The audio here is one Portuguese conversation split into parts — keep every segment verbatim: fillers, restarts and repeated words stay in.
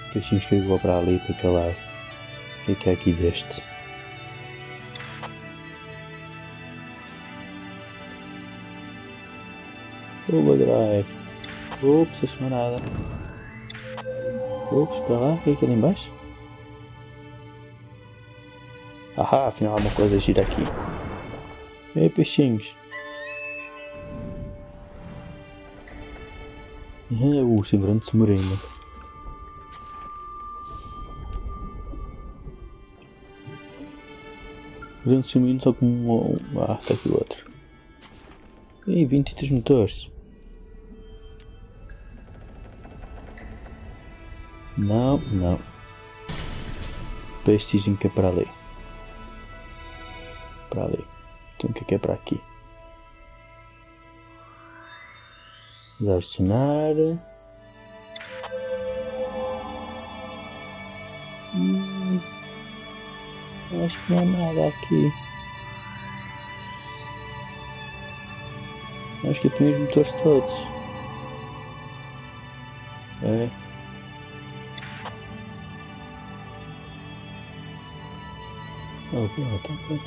Peixinhos que eu vou para ali, para aquele lado. O que é que é aqui deste? Oba drive. Ups, acho que não é nada. Ups, para lá, o que é que é ali embaixo? Ahá, afinal há uma coisa gira aqui. Ei, peixinhos. Ah, o grande submarino. Grande submarino só com um... Ah, está aqui o outro. Ei, vinte e três motores. Não, não. Peixe dizem que é para ali. Para ali. Então o que é que é para aqui? Dar sonar. Hum, acho que não há nada aqui. Acho que eu tenho os motores todos. É. Oh, oh, tá bem.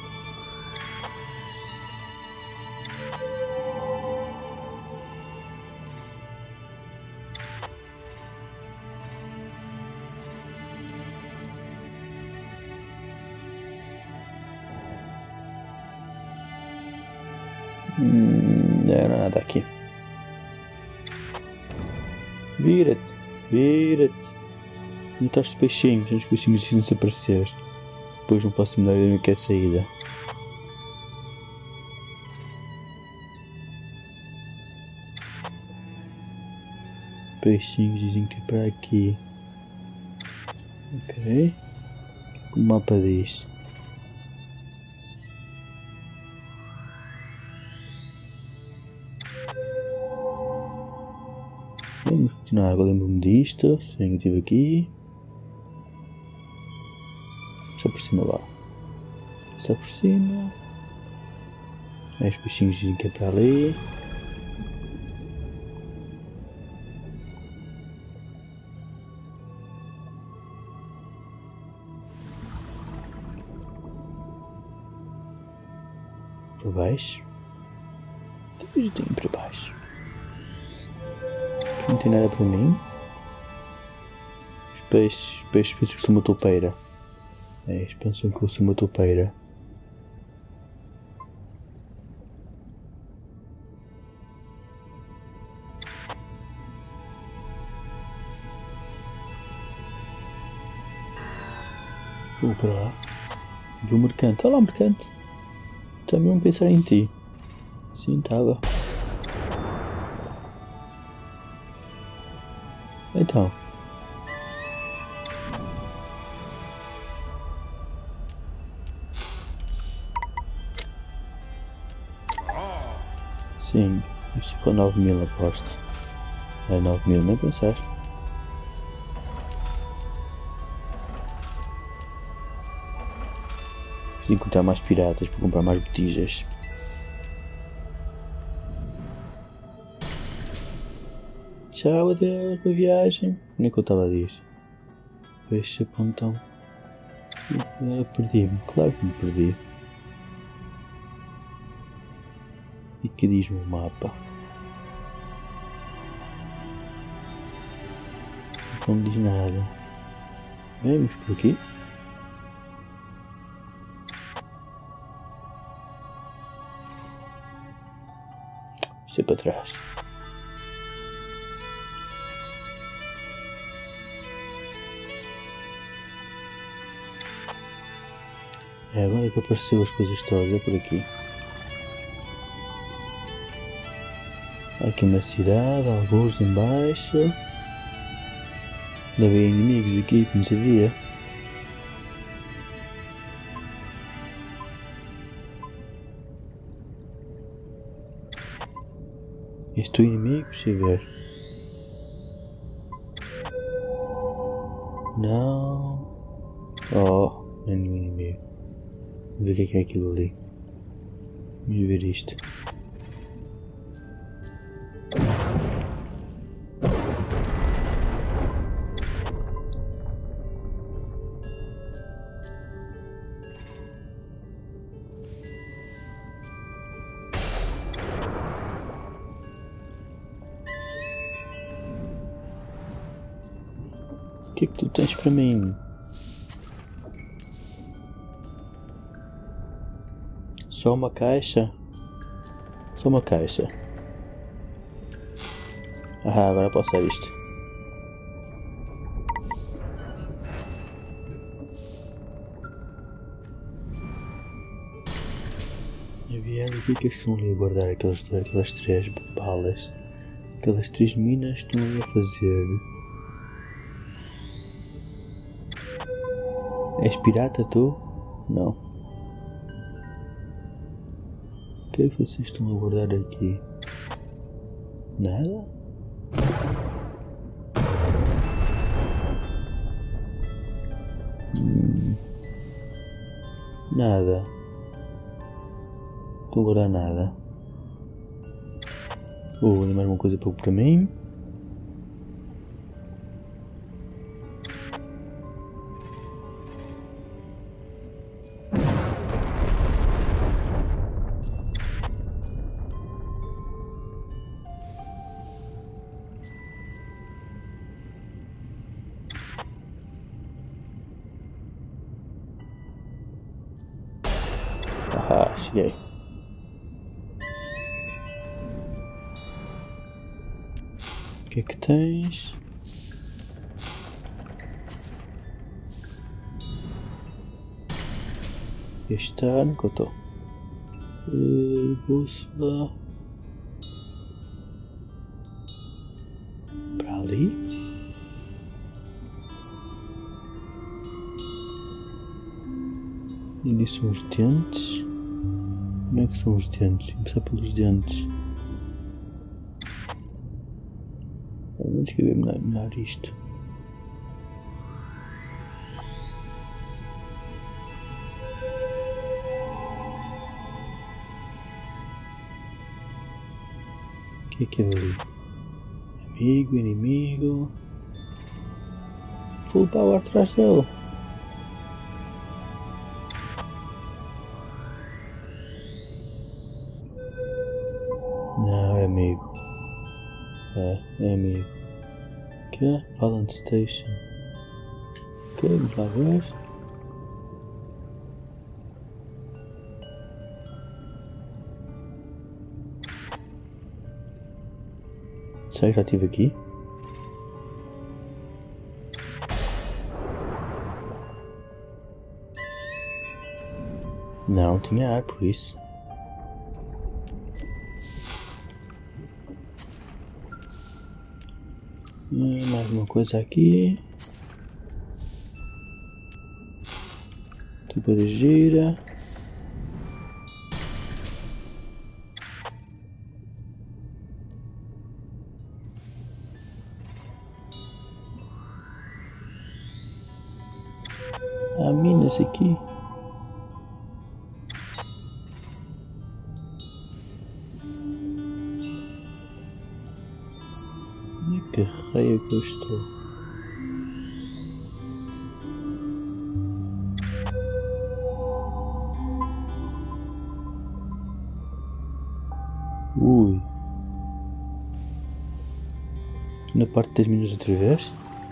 Hum, não é nada aqui. Vira-te, vira-te. Não estás de peixinhos, os peixinhos decidem desaparecer. Depois não posso me dar a ver que é a saída. Peixinhos dizem que é para aqui. Ok. O que o mapa diz? Vamos continuar, agora lembro-me disto. Sim, eu estive aqui. Só por cima lá. Só por cima. Aí os peixinhos dizem que é para ali. Para baixo. Depois eu tenho para baixo. Aqui não tem nada para mim. Os peixes, os peixes pensam que sou uma toupeira. É, eles pensam que eu sou uma toupeira. Vou para lá. Vi o mercante. Olha lá o mercante. Também vão pensar em ti. Sim, estava. Então. Sim, isto ficou nove mil, aposto. É nove mil, nem pensar. Preciso encontrar mais piratas para comprar mais botijas. Tchau, adeus, boa viagem. Nem que eu estava a dizer. Peixe apontam. Eu perdi-me, claro que me perdi. E que diz-me o mapa? Não diz nada. Vamos por aqui. Isto é para trás. É agora que apareceu as coisas todas, é por aqui. Há aqui uma cidade, alguns em baixo. Ainda havia inimigos aqui que não sabia. Este é o inimigo, deixa eu ver. Não. Oh, não é nenhum inimigo. Vamos ver o que é, que é aquilo ali. Vamos ver isto. que é que tu tens para mim? Só uma caixa? Só uma caixa. Ah, agora posso usar isto. Havia ali, o que é que eles estão ali a guardar? Aqueles, aquelas três balas. Aquelas três minas estão ali a fazer. És pirata tu? Não. O que é que vocês estão a guardar aqui? Nada? Hum. Nada. Estou a guardar nada. Oh, mais uma coisa para mim. Ah, cheguei. O que é que tens? Este ano que eu estou. Uh, bússola. Para ali. E ali são os dentes. Como é que são os dentes? Vou começar pelos dentes. Vamos escrever melhor, melhor isto. O que é que é ali? Amigo, inimigo. Full power atrás dele. Não, é amigo. É, é amigo. Que é? Valent Station. Ok, vamos lá ver. Será que já estive aqui? Não, tinha ar por isso. Hum, mais uma coisa aqui. Tubo de gira. Há minas aqui. Onde é que raio que eu estou? Ui. Na parte das minas outra vez?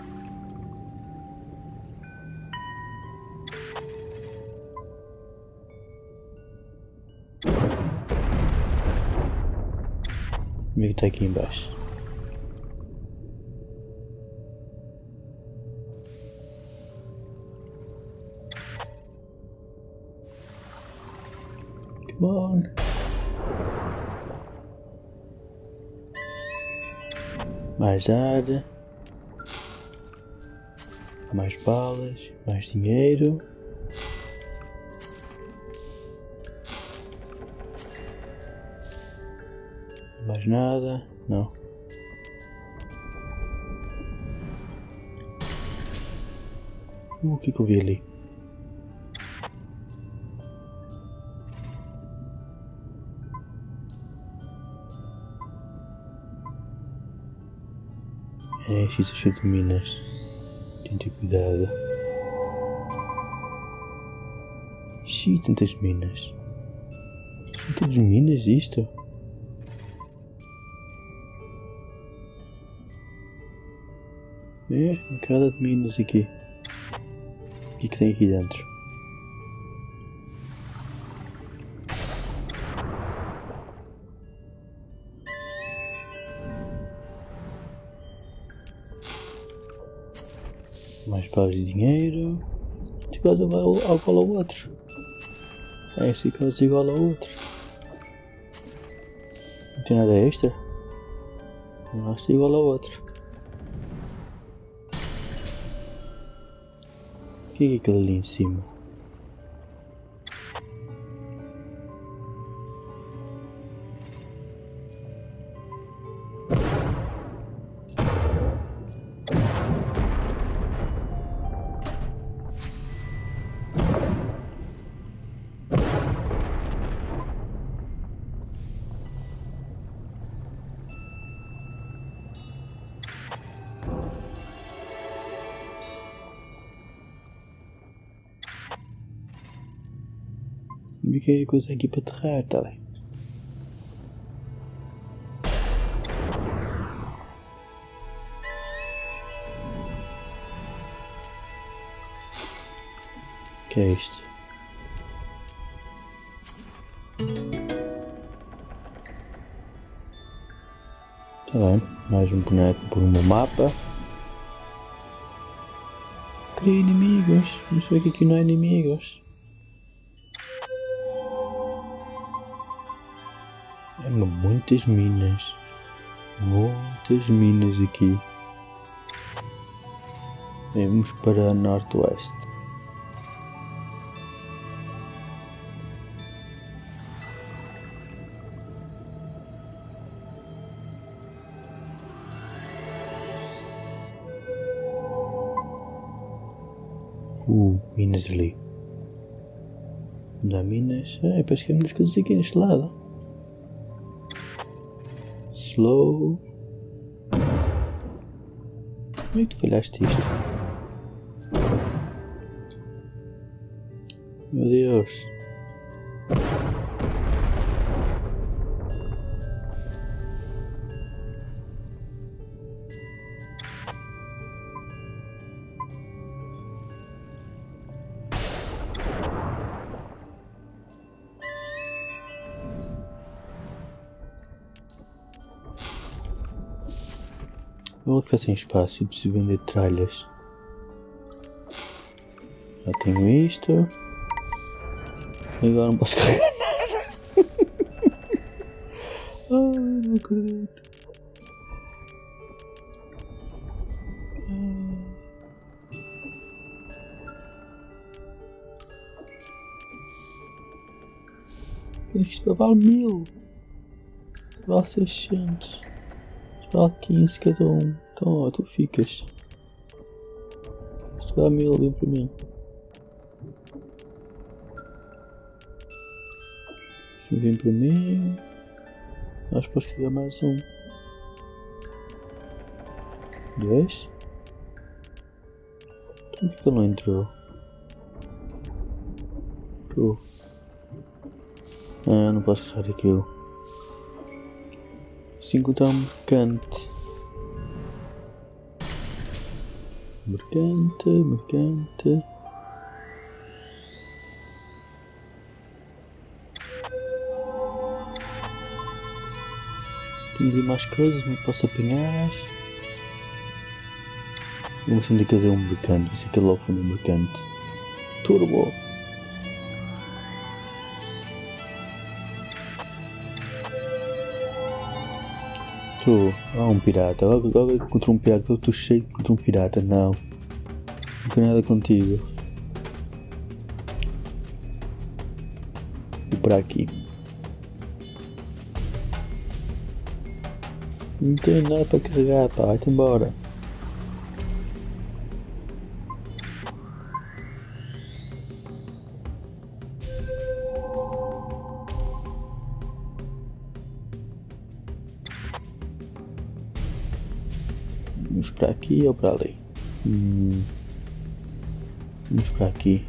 Como é que está aqui embaixo? Come on. Mais ar. Mais balas. Mais dinheiro. Mais nada. Não. O que que eu vi ali? É, isto é cheio de minas. Tem que ter cuidado. Xiii, tantas minas. São todas minas isto? É, uma cara de minas aqui. O que, que tem aqui dentro? Mais paus de dinheiro. Este caso é igual ao outro. É, este caso é igual ao outro. Não tem nada extra? Não, este é igual ao outro. O que é aquilo ali em cima? Vi que eu consegui para aterrar, tá bem. O que é isto? Tá bem, mais um boneco por um mapa. Cria inimigos, vamos ver que aqui não há inimigos. É muitas minas, muitas minas aqui. Vamos para norte-oeste. Uh, minas ali. Não há minas. Ah, parece que há muitas coisas aqui neste lado. Slow. Como é que tu falhaste isto? Meu Deus. Eu vou ficar sem espaço e preciso vender tralhas. Já tenho isto. E agora não posso carregar nada. Ai, não acredito. Isto vale mil. Vale seiscentos. Vale quinze cada um. Então ó, tu ficas. Isto vale mil, vem para mim. Isto vem para mim. Acho que posso criar mais um. Dois. Então por que ele não entrou? Entrou. Ah, não posso carregar aquilo. Se encontrar um mercante. Mercante, mercante. Tem ali mais coisas, não posso apanhar. Vamos ter que fazer um mercante, vai ser que logo foi um mercante. Turbo! Tu, ah, um pirata, agora contra um pirata, eu estou cheio contra um pirata, não. Não tenho nada contigo. Vou para aqui. Não tenho nada para carregar, pá, vai-te embora. Vamos para aqui ou para ali? Hum. Vamos para aqui.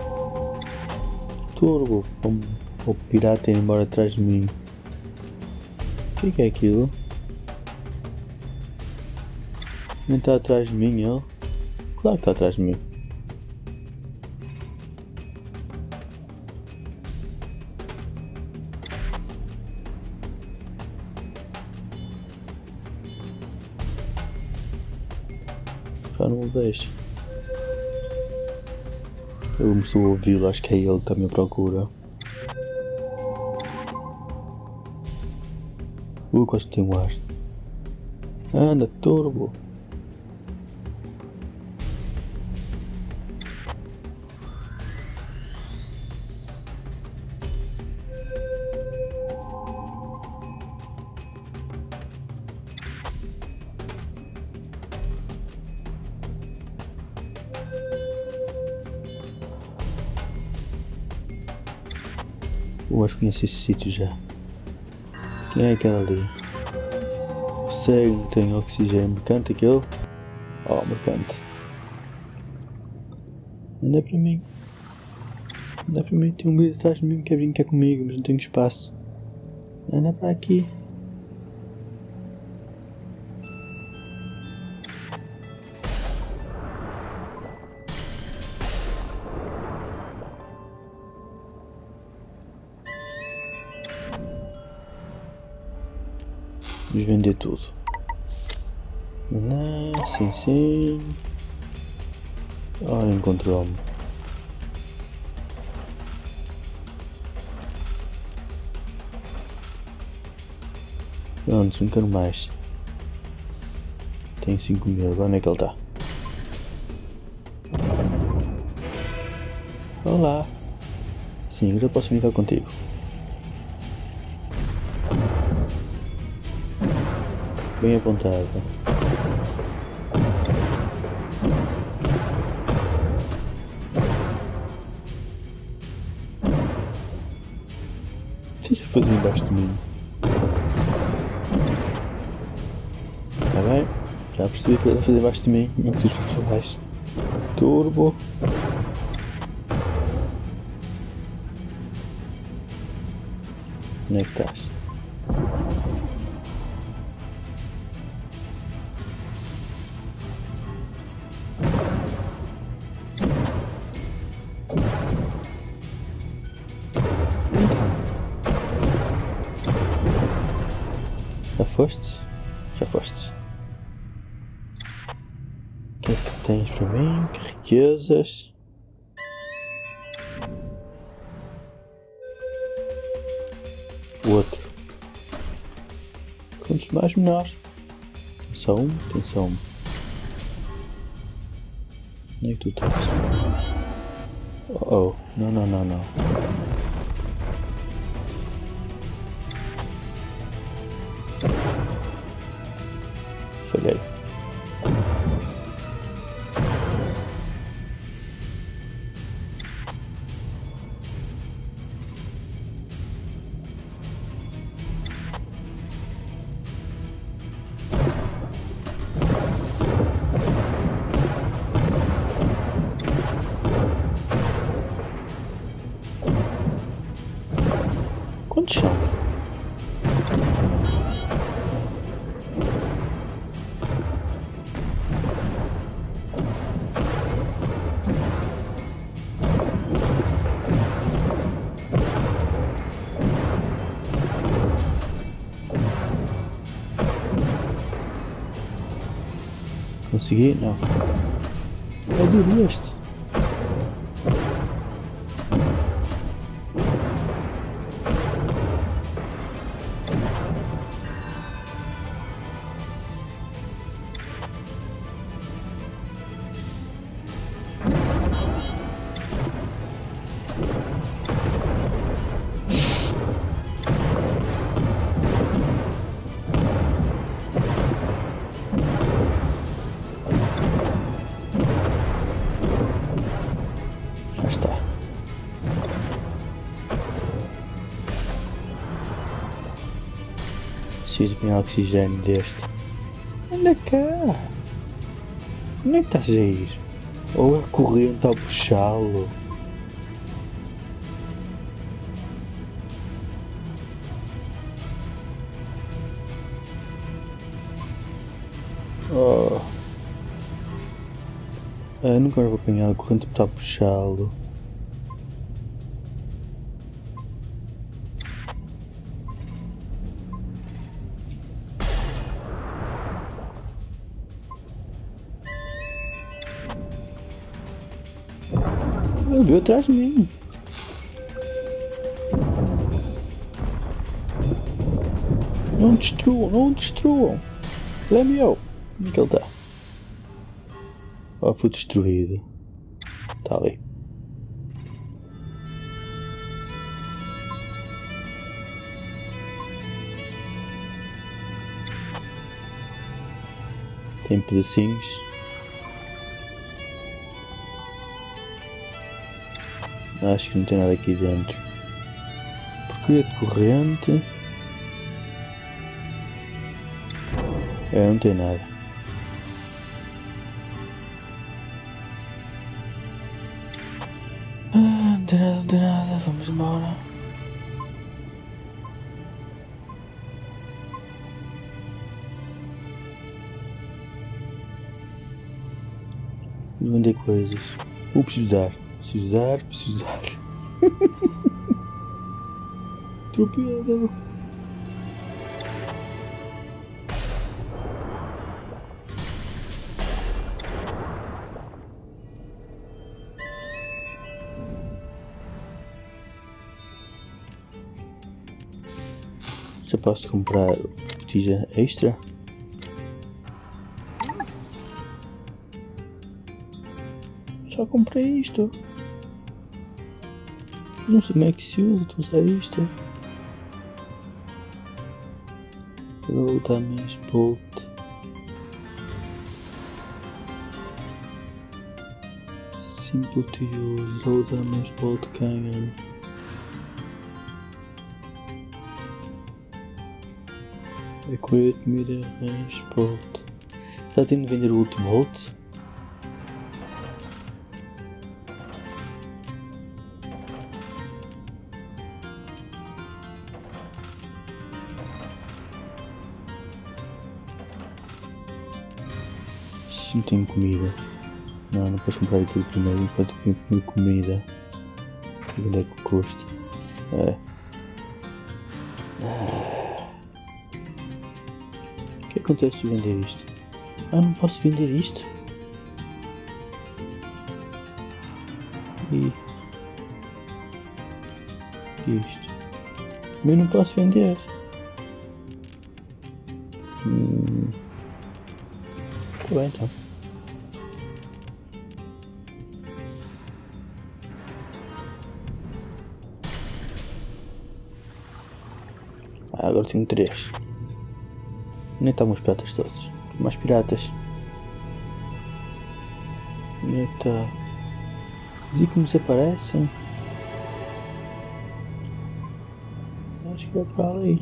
Turbo, o pirata ir embora atrás de mim. que que é aquilo? Nem está atrás de mim ele? Claro que está atrás de mim. Já não o deixo. Eu começou a ouvi-lo, acho que é ele que está me à procura. Uh, quase tem um ar. Anda, turbo! Eu acho que conheço esse sítio já. Quem é aquela ali? Sei, não tem oxigênio. Mercante aquele? Oh, mercante. Anda para mim. Anda para mim. Tem um bicho atrás de mim que quer brincar comigo, mas não tenho espaço. Anda para aqui. Vamos vender tudo. Não, sim, sim. Ora, encontrou-me. Pronto, não quero mais. Tenho cinco mil, onde é que ele está? Olá. Sim, eu já posso brincar contigo. Bem apontado. O que você fazer embaixo de mim? Está bem? Já percebi que ele vai fazer embaixo de mim. Não preciso fazer baixo. Turbo. Onde é que estás? Já foste? Já foste. O que é que tens para mim? Que riquezas? O outro. Quantos mais melhor? Tem só um? Tem só um. Onde é que tu estás? Oh, oh, não, não, não, não. Falhei. Quantos são? Consegui? Não. É duro este. Já está. Preciso de oxigênio deste. Anda cá! Onde é que estás a ir? Ou a corrente a puxá-lo? Oh. Eu nunca mais vou apanhar, a corrente está a puxá-lo. Ele veio atrás de mim. Não destruam, não destruam. Ele é meu. Onde é que ele está? Oh, foi destruído. Está ali. Tem pedacinhos. Acho que não tem nada aqui dentro. Porcaria de corrente. É, não tem nada. Ah, não tem nada, não tem nada. Vamos embora. Vou vender coisas. Vou precisar. Precisar, precisar. Tropeado. Já posso comprar botija extra? Só comprei isto. Não sei como é que se usa, estou a usar isto. Vou dar mais bolt. Simple to use, vou dar mais bolt cannon. Equip, mira, range, bolt. Já tenho de vender o último bolt. Não tenho comida. Não, não posso comprar tudo primeiro enquanto tenho comer comida. Quanto é que custa? É. O que acontece se vender isto? Ah, não posso vender isto? E isto? Eu não posso vender. Hum. Tá bem então. Ah, agora tenho três. Nem estão os piratas todos. Mais piratas. Onde é que está? E como desaparecem? Acho que é para ali.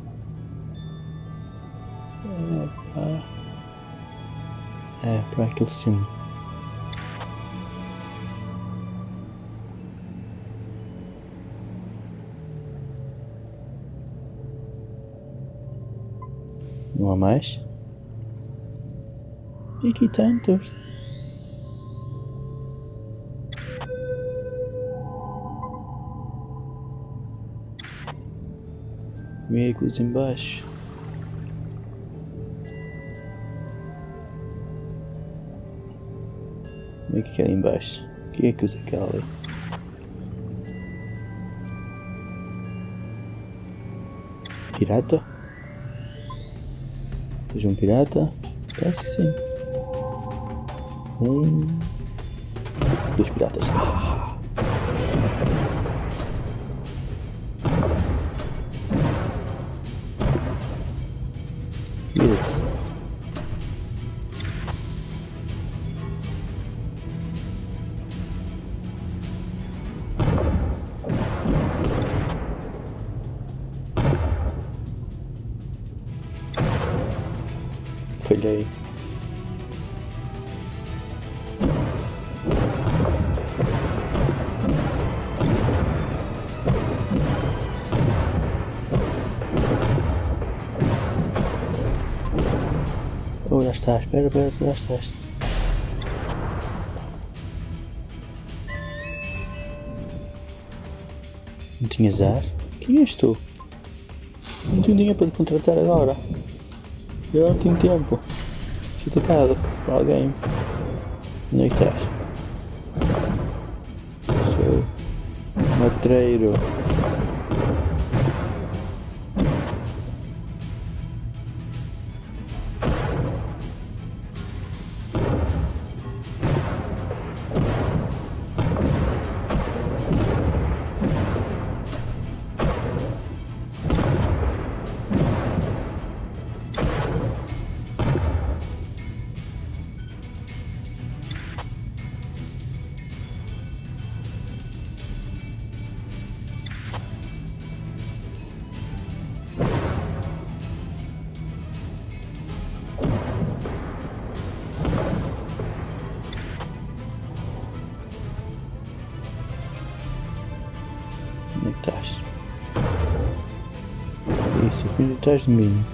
É para... É, para aquele cima. Não há mais? E aqui tantos. Amigos embaixo. Como é que é ali embaixo? O que é que usa aquela ali? Pirata? Seja um pirata? Parece que sim. Um... Dois piratas. Isso. Falhei. está, espera, espera, lá estás. Não tinhas ar? Quem és tu? Não tenho dinheiro para te contratar agora. Eu não tenho tempo. Estou atacado por alguém. Onde é que estás? Sou matreiro. Onde é que estás? Isso, aqui atrás de mim.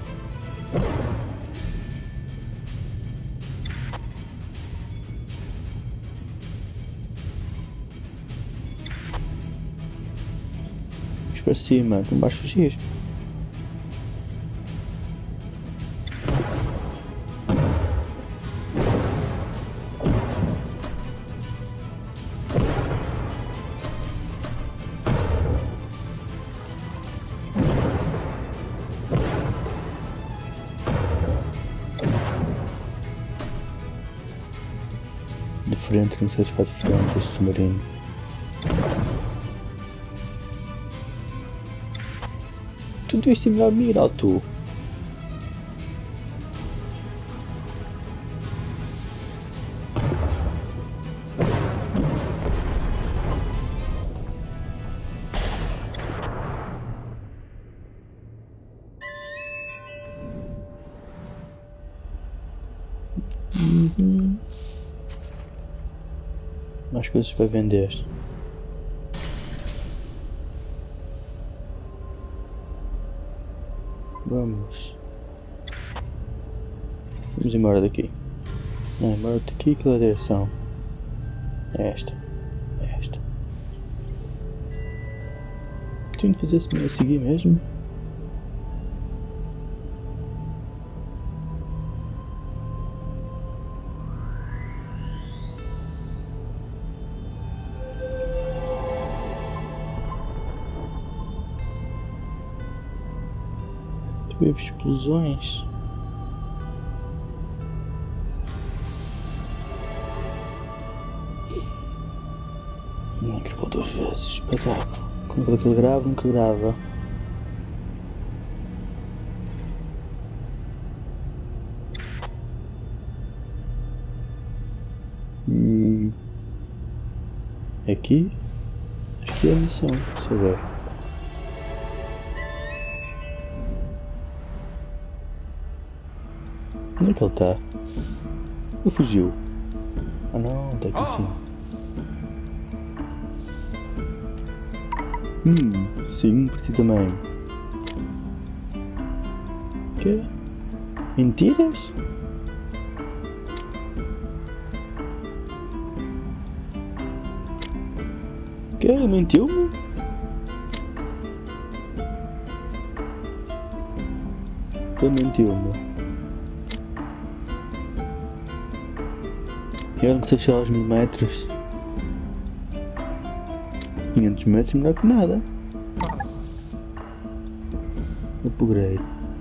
Vamos para cima, não vais fugir. Diferente, não sei se faz diferente este submarino. Tu devias ter melhor mira, tu. Uhum. Mais coisas para vender. Vamos. Vamos embora daqui. Não, embora daqui, qual é a direção? É esta. É esta. O que tenho de fazer se me seguir mesmo? Teve explosões. Não gravou duas vezes. Espetáculo. Quando aquele grava, nunca grava. Hum. Aqui? Acho que é a missão. Deixa eu ver. Onde é que ele está? Ele fugiu. Ah não, está aqui em cima. Hum, sim, por ti também. Que? Mentiras? Que? Ele mentiu-me? Ele mentiu-me. Eu não consigo chegar aos mil metros. quinhentos metros melhor que nada. Upgrade.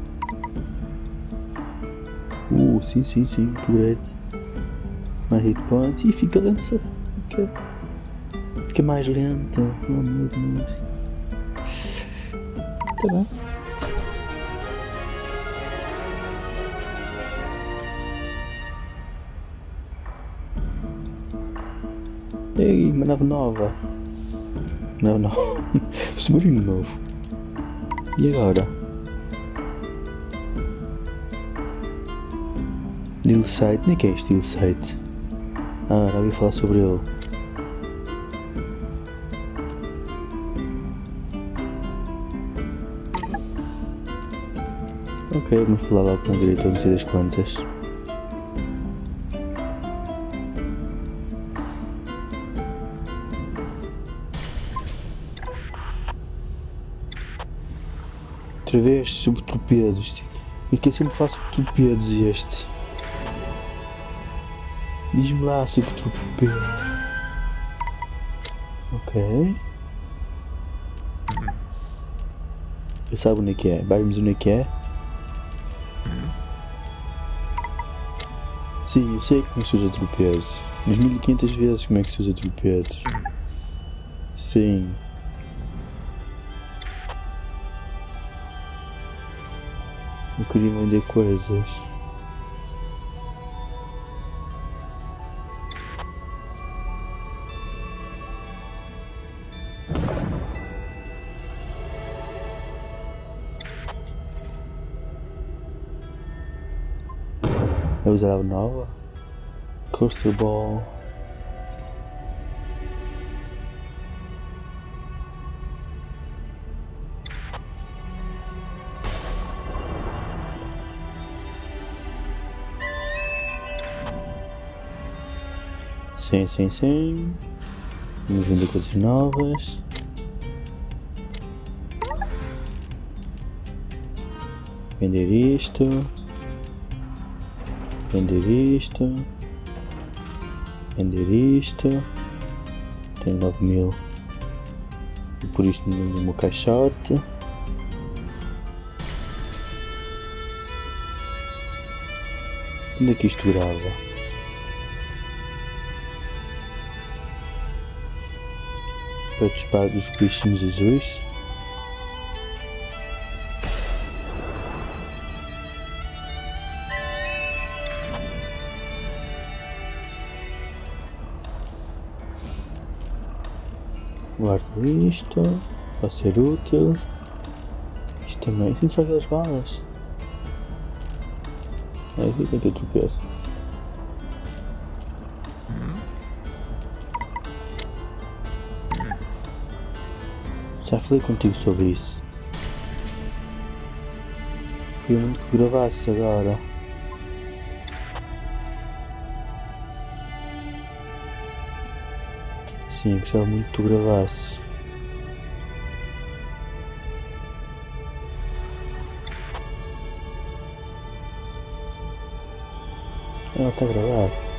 Uh, sim, sim, sim, upgrade. Mais hit points e fica lento. Fica, fica mais lento. Oh meu Deus. Tá bem. Ei, uma nave nova. Não, não. Submarino novo. E agora? Steel Sight? Nem que é Steel Sight? Ah, já ouvi falar sobre ele. Ok, vamos falar lá com o diretor, não sei das quantas. outra vez sobre torpedos. E que eu sempre faço torpedos este. Diz-me lá sobre torpedos. Ok. Eu sabe onde é que é. Vai-me dizer onde é que é. Sim, eu sei como se usa torpedos. Mas mil e quinhentas vezes como é que se usa torpedos. Sim. Eu queria vender coisas. Vai usar a nova? Coaster Ball. Sim, sim, sim. Vamos vender coisas novas. Vender isto. Vender isto. Vender isto. Tenho nove mil. E por isto no meu caixote. Onde é que isto grava? Para disparar dos bichinhos azuis. Guardo isto, vai ser útil. Isto também, sinto só aquelas balas. É aqui que eu tropeço. Já falei contigo sobre isso. Queria muito que gravasses agora. Sim, gostava muito que tu gravasses. Ela está a gravar.